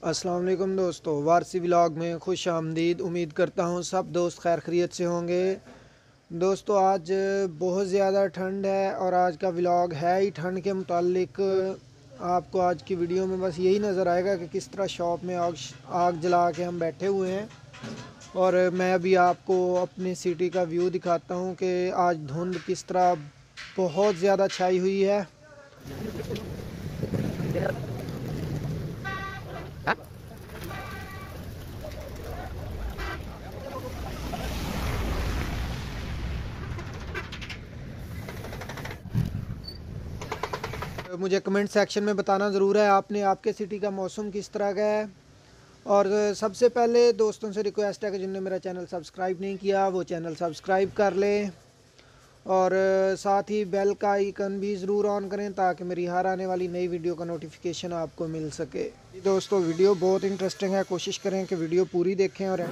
अस्सलाम वालेकुम दोस्तों, वारसी व्लॉग में खुश आमदीद। उम्मीद करता हूँ सब दोस्त खैर खैरियत से होंगे। दोस्तों आज बहुत ज़्यादा ठंड है और आज का व्लॉग है ही ठंड के मुतालिक। आपको आज की वीडियो में बस यही नज़र आएगा कि किस तरह शॉप में आग जला के हम बैठे हुए हैं। और मैं अभी आपको अपनी सिटी का व्यू दिखाता हूँ कि आज धुंध किस तरह बहुत ज़्यादा छाई हुई है। मुझे कमेंट सेक्शन में बताना ज़रूर है आपने आपके सिटी का मौसम किस तरह का है। और सबसे पहले दोस्तों से रिक्वेस्ट है कि जिनने मेरा चैनल सब्सक्राइब नहीं किया वो चैनल सब्सक्राइब कर लें और साथ ही बेल का आइकन भी ज़रूर ऑन करें ताकि मेरी हर आने वाली नई वीडियो का नोटिफिकेशन आपको मिल सके। दोस्तों वीडियो बहुत इंटरेस्टिंग है, कोशिश करें कि वीडियो पूरी देखें। और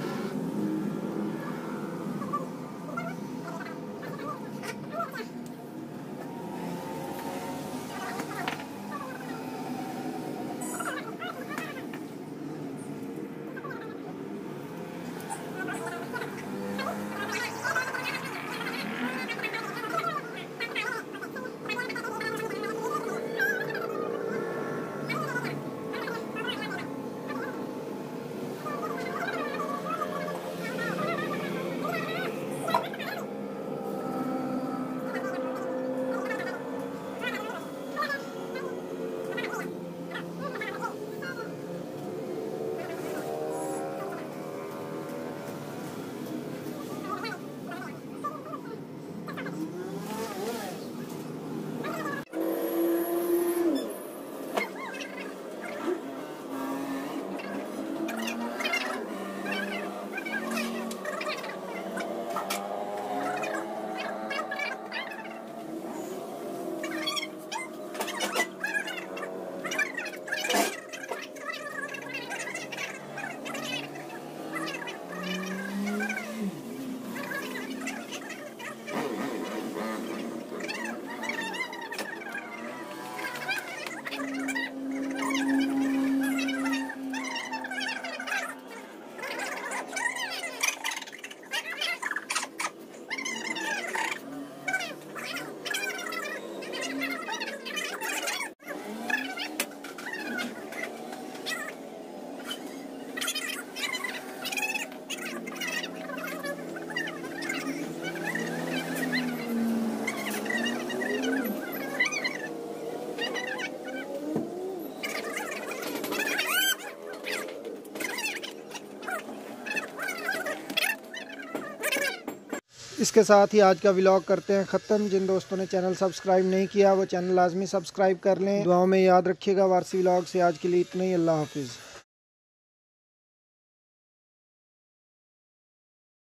इसके साथ ही आज का व्लॉग करते हैं ख़त्म। जिन दोस्तों ने चैनल सब्सक्राइब नहीं किया वो चैनल लाजमी सब्सक्राइब कर लें। दुआओं में याद रखिएगा। वारसी व्लॉग से आज के लिए इतना ही। अल्लाह हाफिज़।